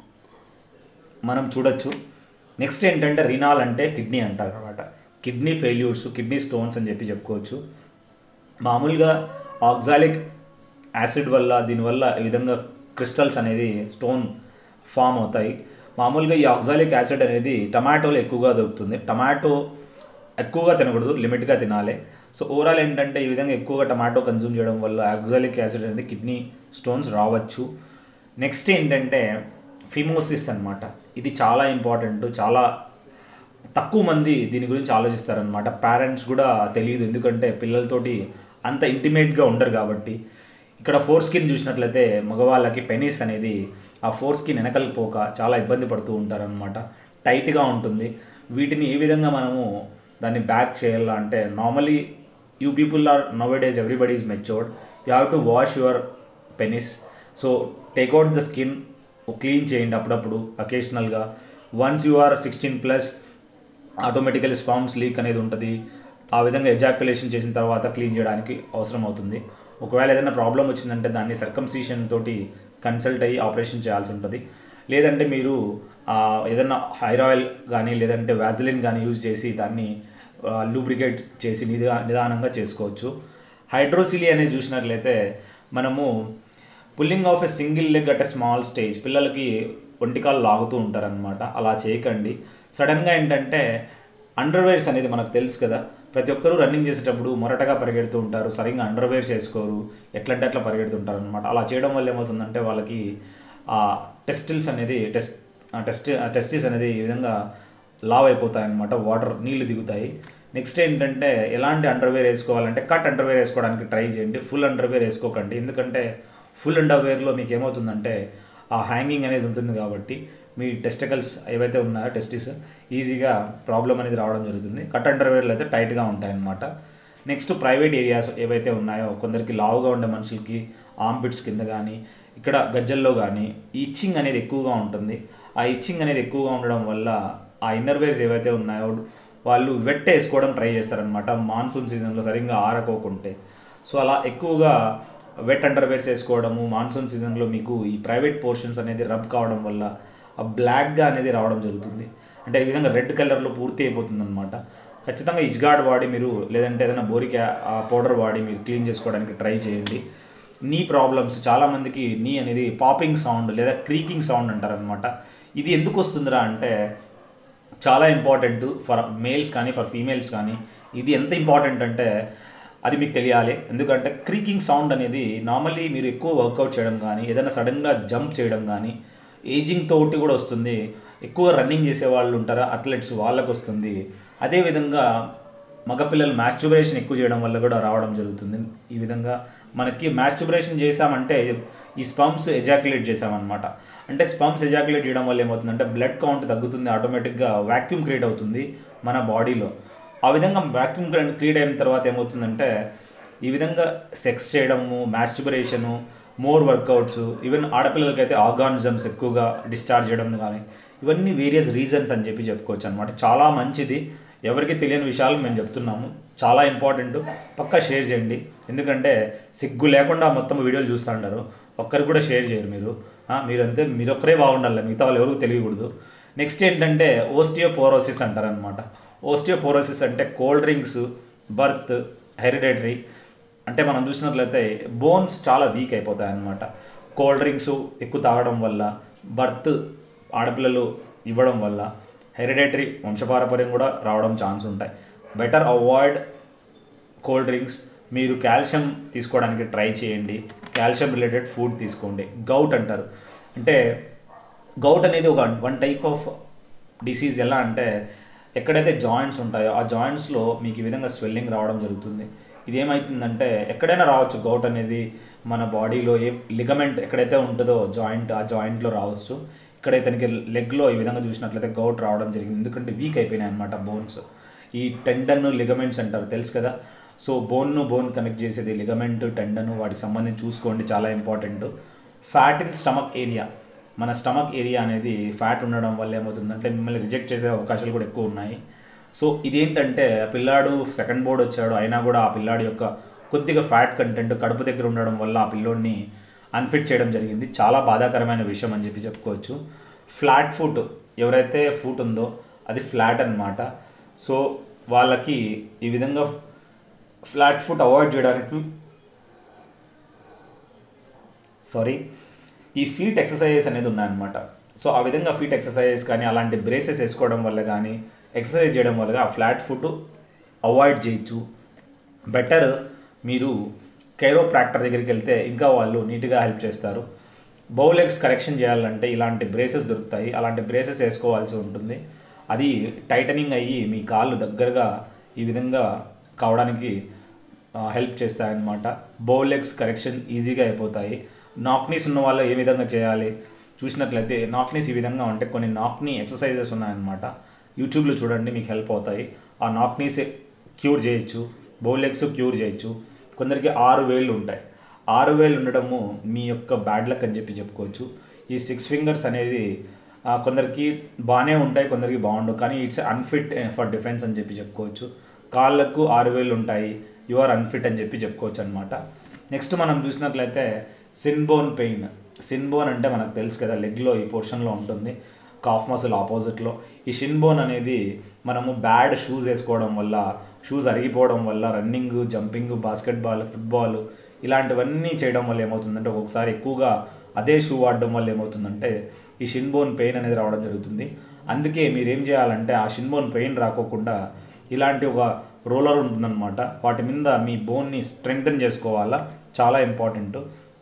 మనం చూడొచ్చు. నెక్స్ట్ ఏంటంటే రినాల్ అంటే కిడ్నీ అంటారు అనమాట. కిడ్నీ ఫెయిల్యూర్స్, కిడ్నీ స్టోన్స్ అని చెప్పుకోవచ్చు. మామూలుగా ఆక్సాలిక్ యాసిడ్ వల్ల దీనివల్ల ఈ విధంగా క్రిస్టల్స్ అనేది స్టోన్ ఫామ్ అవుతాయి. మామూలుగా ఈ ఆక్సాలిక్ యాసిడ్ అనేది టమాటోలో ఎక్కువగా దొరుకుతుంది. టమాటో ఎక్కువగా తినకూడదు, లిమిట్గా తినాలి. సో ఓవరాల్ ఏంటంటే ఈ విధంగా ఎక్కువగా టమాటో కన్జ్యూమ్ చేయడం వల్ల ఆక్సాలిక్ యాసిడ్ అనేది కిడ్నీ స్టోన్స్ రావచ్చు. నెక్స్ట్ ఏంటంటే ఫిమోసిస్ అనమాట. ఇది చాలా ఇంపార్టెంట్. చాలా తక్కువ మంది దీని గురించి ఆలోచిస్తారనమాట. పేరెంట్స్ కూడా తెలియదు, ఎందుకంటే పిల్లలతోటి అంత ఇంటిమేట్గా ఉండరు కాబట్టి. ఇక్కడ ఫోర్ స్కిన్ చూసినట్లయితే మగవాళ్ళకి పెనిస్ అనేది ఆ ఫోర్ స్కిన్ వెనకలికి పోక చాలా ఇబ్బంది పడుతూ ఉంటారనమాట. టైట్గా ఉంటుంది. వీటిని ఏ విధంగా మనము దాన్ని బ్యాక్ చేయాలా అంటే, normally you people are nowadays everybody is matured, you have to wash your penis. So take out the skin, clean చేయండి అప్పుడప్పుడు అకేషనల్గా. Once you are 16+ automatically sperms leak అనేది ఉంటుంది. ఆ విధంగా ఎజాక్యులేషన్ చేసిన తర్వాత క్లీన్ చేయడానికి అవసరం అవుతుంది. ఒకవేళ ఏదైనా ప్రాబ్లం వచ్చిందంటే దాన్ని సర్కంసిషన్ తోటి కన్సల్ట్ అయ్యి ఆపరేషన్ చేయాల్సి ఉంటుంది. లేదంటే మీరు ఏదైనా హెయిర్ ఆయిల్ కానీ లేదంటే వ్యాజిలిన్ కానీ యూజ్ చేసి దాన్ని లూబ్రికేట్ చేసి నిదానంగా చేసుకోవచ్చు. హైడ్రోసిలి అనేది చూసినట్లయితే మనము pulling of a single leg at a small stage, పిల్లలకి ఒంటికాలు లాగుతూ ఉంటారనమాట. అలా చేయకండి. సడన్గా ఏంటంటే అండర్వేర్స్ అనేది మనకు తెలుసు కదా, ప్రతి ఒక్కరూ రన్నింగ్ చేసేటప్పుడు మొరటగా పరిగెడుతూ ఉంటారు, సరిగ్గా అండర్వేర్స్ వేసుకోరు, ఎట్లంటే అట్లా పరిగెడుతుంటారు అనమాట. అలా చేయడం వల్ల ఏమవుతుందంటే వాళ్ళకి టెస్టిల్స్ అనేది టెస్టిస్ అనేది ఈ విధంగా లావ్ అయిపోతాయి అనమాట, వాటర్ నీళ్లు దిగుతాయి. నెక్స్ట్ ఏంటంటే ఎలాంటి అండర్వేర్ వేసుకోవాలంటే కట్ అండర్వేర్ వేసుకోవడానికి ట్రై చేయండి. ఫుల్ అండర్వేర్ వేసుకోకండి, ఎందుకంటే ఫుల్ అండర్వేర్లో మీకు ఏమవుతుందంటే ఆ హ్యాంగింగ్ అనేది ఉంటుంది కాబట్టి మీ టెస్టికల్స్ ఏవైతే ఉన్నాయో టెస్టిస్ ఈజీగా ప్రాబ్లం అనేది రావడం జరుగుతుంది. కట్ అండర్వేర్లు అయితే టైట్గా ఉంటాయన్నమాట. నెక్స్ట్ ప్రైవేట్ ఏరియాస్ ఏవైతే ఉన్నాయో కొందరికి లావుగా ఉండే మనుషులకి ఆర్ంపిట్స్ కింద కానీ ఇక్కడ గజ్జల్లో కానీ ఇచ్చింగ్ అనేది ఎక్కువగా ఉంటుంది. ఆ ఇచ్చింగ్ అనేది ఎక్కువగా ఉండడం వల్ల ఆ ఇన్నర్వేర్స్ ఏవైతే ఉన్నాయో వాళ్ళు వెట్ వేసుకోవడం ట్రై చేస్తారనమాట, మాన్సూన్ సీజన్లో సరిగ్గా ఆరకోకుంటే. సో అలా ఎక్కువగా వెట్ అండర్వేర్స్ వేసుకోవడము మాన్సూన్ సీజన్లో మీకు ఈ ప్రైవేట్ పోర్షన్స్ అనేది రబ్ కావడం వల్ల ఆ బ్లాక్గా అనేది రావడం జరుగుతుంది. అంటే ఈ విధంగా రెడ్ కలర్లో పూర్తి అయిపోతుంది అనమాట. ఖచ్చితంగా ఇచ్గార్డ్ వాడి మీరు లేదంటే ఏదైనా బోరిక్ పౌడర్ వాడి మీరు క్లీన్ చేసుకోవడానికి ట్రై చేయండి. నీ ప్రాబ్లమ్స్, చాలామందికి నీ అనేది పాపింగ్ సౌండ్ లేదా క్రీకింగ్ సౌండ్ అంటారనమాట. ఇది ఎందుకు వస్తుందిరా అంటే చాలా ఇంపార్టెంట్ ఫర్ మేల్స్ కానీ ఫర్ ఫీమేల్స్ కానీ. ఇది ఎంత ఇంపార్టెంట్ అంటే అది మీకు తెలియాలి. ఎందుకంటే క్రీకింగ్ సౌండ్ అనేది నార్మల్లీ మీరు ఎక్కువ వర్కౌట్ చేయడం కానీ ఏదైనా సడన్గా జంప్ చేయడం కానీ ఏజింగ్ తోటి కూడా వస్తుంది. ఎక్కువ రన్నింగ్ చేసే వాళ్ళు ఉంటారా అథ్లెట్స్, వాళ్ళకు వస్తుంది. అదేవిధంగా మగపిల్లలు మాస్టర్బేషన్ ఎక్కువ చేయడం వల్ల కూడా రావడం జరుగుతుంది. ఈ విధంగా మనకి మాస్టర్బేషన్ చేసామంటే ఈ స్పమ్స్ ఎజాక్యులేట్ చేసామన్నమాట. అంటే స్పమ్స్ ఎజాక్యులేట్ చేయడం వల్ల ఏమవుతుందంటే బ్లడ్ కౌంట్ తగ్గుతుంది, ఆటోమేటిక్గా వాక్యూమ్ క్రియేట్ అవుతుంది మన బాడీలో. ఆ విధంగా వాక్యూమ్ క్రియేట్ అయిన తర్వాత ఏమవుతుందంటే ఈ విధంగా సెక్స్ చేయడము, మాస్టర్బేషను, మోర్ వర్కౌట్స్, ఈవెన్ ఆడపిల్లలకైతే ఆర్గానిజమ్స్ ఎక్కువగా డిశ్చార్జ్ చేయడం కానీ ఇవన్నీ వేరియస్ రీజన్స్ అని చెప్పి చెప్పుకోవచ్చు అనమాట. చాలా మంచిది. ఎవరికి తెలియని విషయాలు మేము చెప్తున్నాము, చాలా ఇంపార్టెంట్. పక్కా షేర్ చేయండి. ఎందుకంటే సిగ్గు లేకుండా మొత్తం వీడియోలు చూస్తూ ఉంటారు, ఒక్కరికి కూడా షేర్ చేయరు మీరు. మీరంతే, మీరు ఒక్కరే బాగుండాలి, మిగతా వాళ్ళు ఎవరికి తెలియకూడదు. నెక్స్ట్ ఏంటంటే ఓస్టియోపోరోసిస్ అంటారనమాట. ఓస్టియోపోరోసిస్ అంటే కోల్డ్ డ్రింక్స్, బర్త్, హెరిడేటరీ. అంటే మనం చూసినట్లయితే బోన్స్ చాలా వీక్ అయిపోతాయి అన్నమాట. కోల్డ్ డ్రింక్స్ ఎక్కువ తాగడం వల్ల, బర్త్ ఆడపిల్లలు ఇవ్వడం వల్ల, హెరిడేటరీ వంశపారపర్యం కూడా రావడం ఛాన్స్ ఉంటాయి. Better avoid cold drinks. మీరు కాల్షియం తీసుకోవడానికి ట్రై చేయండి, కాల్షియం రిలేటెడ్ ఫుడ్ తీసుకోండి. గౌట్ అంటారు. అంటే గౌట్ అనేది వన్ టైప్ ఆఫ్ డిసీజ్. ఎలా అంటే ఎక్కడైతే జాయింట్స్ ఉంటాయో ఆ జాయింట్స్లో మీకు ఈ విధంగా స్వెల్లింగ్ రావడం జరుగుతుంది. ఇదేమవుతుందంటే ఎక్కడైనా రావచ్చు. గౌట్ అనేది మన బాడీలో ఏ లిగమెంట్ ఎక్కడైతే ఉంటుందో జాయింట్, ఆ జాయింట్లో రావచ్చు. ఇక్కడ ఇతనికి లెగ్లో ఈ విధంగా చూసినట్లయితే గౌట్ రావడం జరిగింది. ఎందుకంటే వీక్ అయిపోయినాయి అనమాట బోన్స్. ఈ టెండన్, లిగమెంట్స్ అంటారు, తెలుసు కదా. సో బోన్ కనెక్ట్ చేసేది లిగమెంట్, టెండన్, వాటికి సంబంధించి చూసుకోండి, చాలా important. Fat in stomach area. మన స్టమక్ ఏరియా అనేది ఫ్యాట్ ఉండడం వల్ల ఏమవుతుందంటే మిమ్మల్ని రిజెక్ట్ చేసే అవకాశాలు కూడా ఎక్కువ ఉన్నాయి. సో ఇదేంటంటే పిల్లాడు సెకండ్ బోర్డ్ వచ్చాడు అయినా కూడా ఆ పిల్లాడి యొక్క కొద్దిగా ఫ్యాట్ కంటెంట్ కడుపు దగ్గర ఉండడం వల్ల ఆ పిల్లోడిని అన్ఫిట్ చేయడం జరిగింది. చాలా బాధాకరమైన విషయం అని చెప్పి చెప్పుకోవచ్చు. ఫ్లాట్ ఫుట్, ఎవరైతే ఫుట్ ఉందో అది ఫ్లాట్ అన్నమాట. సో వాళ్ళకి ఈ విధంగా ఫ్లాట్ ఫుట్ అవాయిడ్ చేయడానికి ఈ ఫీట్ ఎక్సర్సైజెస్ అనేది ఉన్నాయన్నమాట. సో ఆ విధంగా ఫీట్ ఎక్సర్సైజెస్ కానీ అలాంటి బ్రేసెస్ వేసుకోవడం వల్ల కానీ ఎక్సర్సైజ్ చేయడం వల్ల ఆ ఫ్లాట్ ఫుట్ అవాయిడ్ చేయొచ్చు. బెటర్ మీరు కైరోప్రాక్టర్ దగ్గరికి వెళ్తే ఇంకా వాళ్ళు నీట్గా హెల్ప్ చేస్తారు. బౌలెగ్స్ కరెక్షన్ చేయాలంటే ఇలాంటి బ్రేసెస్ దొరుకుతాయి, అలాంటి బ్రేసెస్ వేసుకోవాల్సి ఉంటుంది. అది టైటనింగ్ అయ్యి మీ కాళ్ళు దగ్గరగా ఈ విధంగా కావడానికి హెల్ప్ చేస్తాయన్నమాట. బౌలెగ్స్ కరెక్షన్ ఈజీగా అయిపోతాయి. నాక్నీస్ ఉన్న వాళ్ళు ఏ విధంగా చేయాలి చూసినట్లయితే నాక్నీస్ ఈ విధంగా ఉంటే కొన్ని నాక్నీ ఎక్సర్సైజెస్ ఉన్నాయన్నమాట. యూట్యూబ్లో చూడండి, మీకు హెల్ప్ అవుతాయి. ఆ నాక్నీస్ క్యూర్ చేయొచ్చు, బౌలెగ్స్ క్యూర్ చేయొచ్చు. కొందరికి 6 వేళ్ళు ఉంటాయి. 6 వేళ్ళు ఉండడము మీ యొక్క బ్యాడ్ లక్ అని చెప్పి చెప్పుకోవచ్చు. ఈ 6 ఫింగర్స్ అనేది కొందరికి బాగానే ఉంటాయి, కొందరికి బాగుండవు, కానీ ఇట్స్ అన్ఫిట్ ఫర్ డిఫెన్స్ అని చెప్పి చెప్పుకోవచ్చు. కాళ్ళకు 6 వేళ్ళు ఉంటాయి, యు ఆర్ అన్ఫిట్ అని చెప్పి చెప్పుకోవచ్చు అనమాట. నెక్స్ట్ మనం చూసినట్లయితే సిన్బోన్ పెయిన్. సిన్బోన్ అంటే మనకు తెలుసు కదా, లెగ్లో ఈ పోర్షన్లో ఉంటుంది, కాఫ్ మసిల్ ఆపోజిట్లో. ఈ షిన్బోన్ అనేది మనము బ్యాడ్ షూస్ వేసుకోవడం వల్ల, షూస్ అరిగిపోవడం వల్ల, రన్నింగ్, జంపింగ్, బాస్కెట్బాల్, ఫుట్బాల్ ఇలాంటివన్నీ చేయడం వల్ల ఏమవుతుందంటే ఒక్కొక్కసారి ఎక్కువగా అదే షూ వాడడం వల్ల ఏమవుతుందంటే ఈ షిన్బోన్ పెయిన్ అనేది రావడం జరుగుతుంది. అందుకే మీరు ఏం చేయాలంటే ఆ షిన్బోన్ పెయిన్ రాకోకుండా ఇలాంటి ఒక రోలర్ ఉంటుందన్నమాట, వాటి మీద మీ బోన్ని స్ట్రెంగ్తన్ చేసుకోవాలా, చాలా ఇంపార్టెంట్.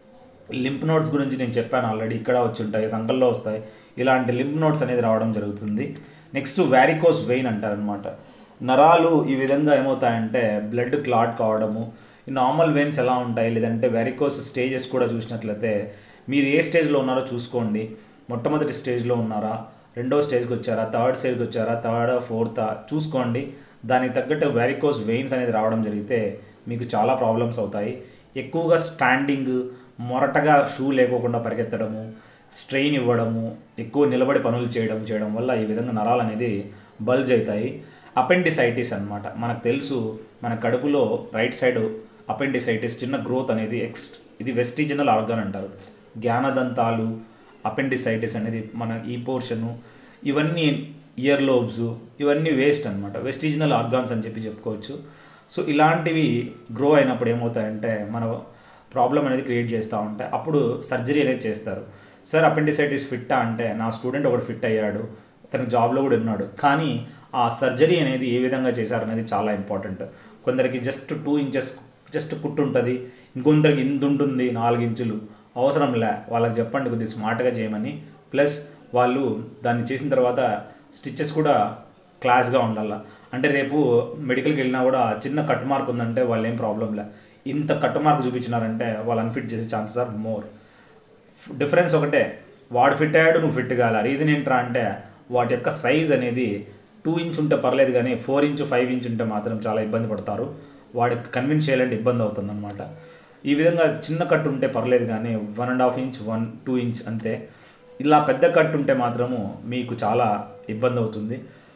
లింప్ నోట్స్ గురించి నేను చెప్పాను ఆల్రెడీ, ఇక్కడ వచ్చి ఉంటాయి, సంకల్లో వస్తాయి. ఇలాంటి లింప్ నోట్స్ అనేది రావడం జరుగుతుంది. నెక్స్ట్ వ్యారికోస్ వెయిన్ అంటారనమాట. నరాలు ఈ విధంగా ఏమవుతాయంటే బ్లడ్ క్లాట్ కావడము. ఈ నార్మల్ వెయిన్స్ ఎలా ఉంటాయి, లేదంటే వ్యారికోస్ స్టేజెస్ కూడా చూసినట్లయితే మీరు ఏ స్టేజ్లో ఉన్నారో చూసుకోండి. మొట్టమొదటి స్టేజ్లో ఉన్నారా, రెండో స్టేజ్కి వచ్చారా, థర్డ్ స్టేజ్కి వచ్చారా, థర్డ్, ఫోర్త్ చూసుకోండి. దానికి తగ్గట్టు వ్యారికోస్ వెయిన్స్ అనేది రావడం జరిగితే మీకు చాలా ప్రాబ్లమ్స్ అవుతాయి. ఎక్కువగా స్టాండింగ్, మొరటగా షూ లేకోకుండా పరిగెత్తడము, స్ట్రెయిన్ ఇవ్వడము, ఎక్కువ నిలబడి పనులు చేయడం వల్ల ఈ విధంగా నరాలు అనేది బల్జ్ అవుతాయి. అపెండిసైటిస్ అన్నమాట. మనకు తెలుసు మన కడుపులో రైట్ సైడ్ అపెండిసైటిస్ చిన్న గ్రోత్ అనేది ఇది వెస్టిజినల్ ఆర్గాన్ అంటారు. జ్ఞానదంతాలు, అపెండిసైటిస్ అనేది మన ఈ పోర్షను, ఇవన్నీ ఇయర్ లోబ్స్, ఇవన్నీ వేస్ట్ అనమాట, వెస్టిజినల్ ఆర్గాన్స్ అని చెప్పి చెప్పుకోవచ్చు. సో ఇలాంటివి గ్రో అయినప్పుడు ఏమవుతాయంటే మన ప్రాబ్లం అనేది క్రియేట్ చేస్తూ ఉంటాయి. అప్పుడు సర్జరీ అనేది చేస్తారు. సార్ అపెండిసైటిస్ ఫిట్టా అంటే నా స్టూడెంట్ ఒకటి ఫిట్ అయ్యాడు, తన జాబ్లో కూడా ఉన్నాడు, కానీ ఆ సర్జరీ అనేది ఏ విధంగా చేశారనేది చాలా ఇంపార్టెంట్. కొందరికి జస్ట్ 2 ఇంచెస్ జస్ట్ కుట్టు ఉంటుంది, ఇంకొందరికి ఇంత ఉంటుంది 4 ఇంచులు. అవసరం లే, వాళ్ళకి చెప్పండి కొద్దిగా స్మార్ట్గా చేయమని. ప్లస్ వాళ్ళు దాన్ని చేసిన తర్వాత స్టిచ్చెస్ కూడా క్లాస్గా ఉండాలి. అంటే రేపు మెడికల్కి వెళ్ళినా కూడా చిన్న కట్ మార్క్ ఉందంటే వాళ్ళు ఏం ప్రాబ్లం లే, ఇంత కట్ మార్క్ చూపించినారంటే వాళ్ళు అన్ఫిట్ చేసే ఛాన్సెస్ ఆర్ మోర్. డిఫరెన్స్ ఒకటే, వాడు ఫిట్ అయ్యాడు, నువ్వు ఫిట్ కాల. రీజన్ ఏంట్రా అంటే వాటి యొక్క సైజ్ అనేది 2 ఇంచ్ ఉంటే పర్లేదు, కానీ 4 ఇంచ్ 5 ఇంచ్ ఉంటే మాత్రం చాలా ఇబ్బంది పడతారు. వాడికి కన్విన్స్ చేయాలంటే ఇబ్బంది అవుతుంది అనమాట. ఈ విధంగా చిన్న కట్ ఉంటే పర్లేదు, కానీ 1.5 ఇంచ్ 2 ఇంచ్ అంతే. ఇలా పెద్ద కట్ ఉంటే మాత్రము మీకు చాలా ఇబ్బంది అవుతుంది.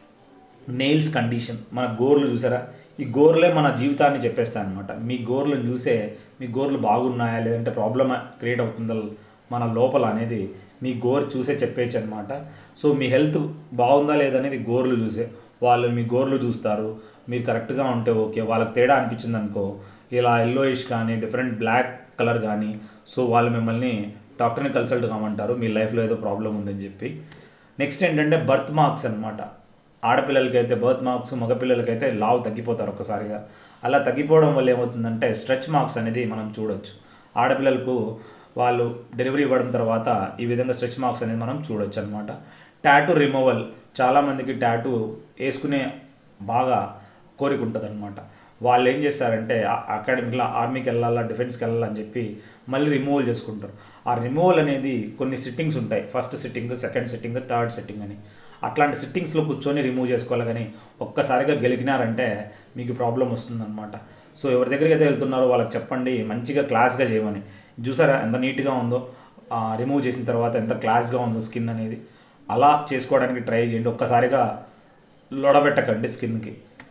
నెయిల్స్ కండిషన్, మన గోర్లు చూసారా, ఈ గోర్లే మన జీవితాన్ని చెప్పేస్తాయి అనమాట. మీ గోర్లను చూసే మీ గోర్లు బాగున్నాయా లేదంటే ప్రాబ్లమ్ క్రియేట్ అవుతుందా మన లోపల అనేది మీ గోర్ చూసే చెప్పేయచ్చు అనమాట. సో మీ హెల్త్ బాగుందా లేదనేది గోర్లు చూసే, వాళ్ళు మీ గోర్లు చూస్తారు. మీరు కరెక్ట్గా ఉంటే ఓకే, వాళ్ళకి తేడా అనిపించింది అనుకో, ఇలా ఎల్లోయిష్ కానీ డిఫరెంట్ బ్లాక్ కలర్ కానీ, సో వాళ్ళు మిమ్మల్ని డాక్టర్ని కన్సల్ట్ కామంటారు, మీ లైఫ్లో ఏదో ప్రాబ్లం ఉందని చెప్పి. నెక్స్ట్ ఏంటంటే బర్త్ మార్క్స్ అనమాట. ఆడపిల్లలకైతే బర్త్ మార్క్స్, మగపిల్లలకైతే లావు తగ్గిపోతారు ఒక్కసారిగా. అలా తగ్గిపోవడం వల్ల ఏమవుతుందంటే స్ట్రెచ్ మార్క్స్ అనేది మనం చూడొచ్చు. ఆడపిల్లలకు వాళ్ళు డెలివరీ ఇవ్వడం తర్వాత ఈ విధంగా స్ట్రెచ్ మార్క్స్ అనేది మనం చూడొచ్చు అనమాట. టాటూ రిమూవల్, చాలామందికి టాటూ వేసుకునే బాగా కోరిక ఉంటుంది అనమాట. వాళ్ళు ఏం చేస్తారంటే అకాడమిక్లో ఆర్మీకి వెళ్ళాలా డిఫెన్స్కి వెళ్ళాలని అని చెప్పి మళ్ళీ రిమూవల్ చేసుకుంటారు. ఆ రిమూవల్ అనేది కొన్ని సిట్టింగ్స్ ఉంటాయి, first sitting, second sitting, third sitting అని. అట్లాంటి సిట్టింగ్స్లో కూర్చొని రిమూవ్ చేసుకోవాలి, కానీ ఒక్కసారిగా గెలికినారంటే మీకు ప్రాబ్లం వస్తుందన్నమాట. సో ఎవరి దగ్గరికి అయితే వెళ్తున్నారో వాళ్ళకి చెప్పండి మంచిగా క్లాస్గా చేయమని. చూసారా ఎంత నీట్గా ఉందో, రిమూవ్ చేసిన తర్వాత ఎంత క్లాస్గా ఉందో స్కిన్ అనేది. అలా చేసుకోవడానికి ట్రై చేయండి, ఒక్కసారిగా లొడబెట్టకండి స్కిన్కి.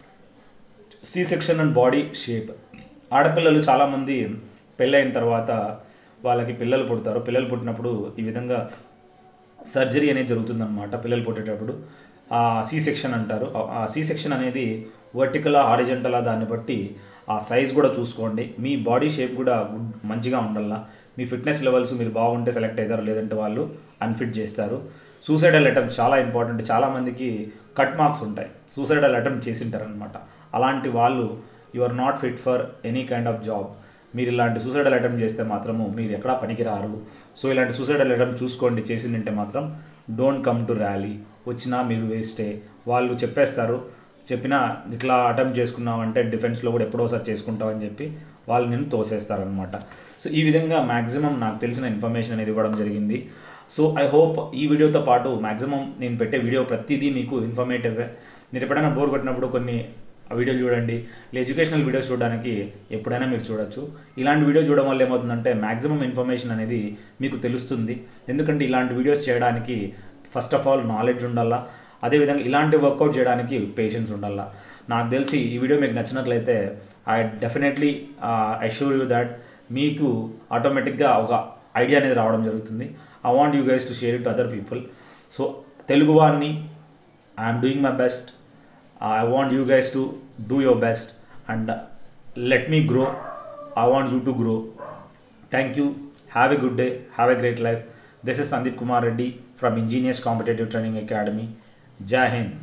C section and body shape, ఆడపిల్లలు చాలామంది పెళ్ళైన తర్వాత వాళ్ళకి పిల్లలు పుడతారు. పిల్లలు పుట్టినప్పుడు ఈ విధంగా సర్జరీ అనేది జరుగుతుందన్నమాట. పిల్లలు పుట్టేటప్పుడు సి సెక్షన్ అంటారు. ఆ సి సెక్షన్ అనేది వర్టికలా హారిజెంటలా దాన్ని బట్టి ఆ సైజ్ కూడా చూసుకోండి. మీ బాడీ షేప్ కూడా మంచిగా ఉండాలా. మీ ఫిట్నెస్ లెవెల్స్ మీరు బాగుంటే సెలెక్ట్ అవుతారు, లేదంటే వాళ్ళు అన్ఫిట్ చేస్తారు. సూసైడల్ అటెంప్ట్ చాలా ఇంపార్టెంట్. చాలామందికి కట్ మార్క్స్ ఉంటాయి, సూసైడల్ అటెంప్ట్ చేసింటారు అనమాట. అలాంటి వాళ్ళు you are not fit for any kind of job. మీరు ఇలాంటి సూసైడల్ అటెంప్ట్ చేస్తే మాత్రము మీరు ఎక్కడా పనికిరారు. సో ఇలాంటి సూసైడల్ అటెంప్ట్ చూసుకోండి. చేసిందంటే మాత్రం డోంట్ కమ్ టు ర్యాలీ. వచ్చినా మీరు వేస్టే, వాళ్ళు చెప్పేస్తారు. చెప్పినా ఇట్లా అటెంప్ట్ చేసుకున్నామంటే డిఫెన్స్లో కూడా ఎప్పుడోసారి చేసుకుంటామని చెప్పి వాళ్ళు నేను తోసేస్తారనమాట. సో ఈ విధంగా మ్యాక్సిమం నాకు తెలిసిన ఇన్ఫర్మేషన్ అనేది ఇవ్వడం జరిగింది. సో ఐ హోప్ ఈ వీడియోతో పాటు మ్యాక్సిమం నేను పెట్టే వీడియో ప్రతిదీ మీకు ఇన్ఫర్మేటివే. మీరు ఎప్పుడైనా బోర్ కొట్టినప్పుడు కొన్ని వీడియోలు చూడండి, ఎడ్యుకేషనల్ వీడియోస్ చూడడానికి ఎప్పుడైనా మీరు చూడొచ్చు. ఇలాంటి వీడియో చూడడం వల్ల ఏమవుతుందంటే మ్యాక్సిమం ఇన్ఫర్మేషన్ అనేది మీకు తెలుస్తుంది. ఎందుకంటే ఇలాంటి వీడియోస్ చేయడానికి ఫస్ట్ ఆఫ్ ఆల్ నాలెడ్జ్ ఉండాలా, అదేవిధంగా ఇలాంటి వర్కౌట్ చేయడానికి పేషెన్స్ ఉండాలా. నాకు తెలిసి ఈ వీడియో మీకు నచ్చినట్లయితే I definitely assure you that మీకు ఆటోమేటిక్గా ఒక ఐడియా అనేది రావడం జరుగుతుంది. I want you guys to share it to other people. So Telugu వారిని I'm doing my best. I want you guys to do your best and let me grow. I want you to grow. Thank you. Have a good day. Have a great life. This is Sandeep Kumar Reddy from Ingenious Competitive Training Academy. Jai Hind.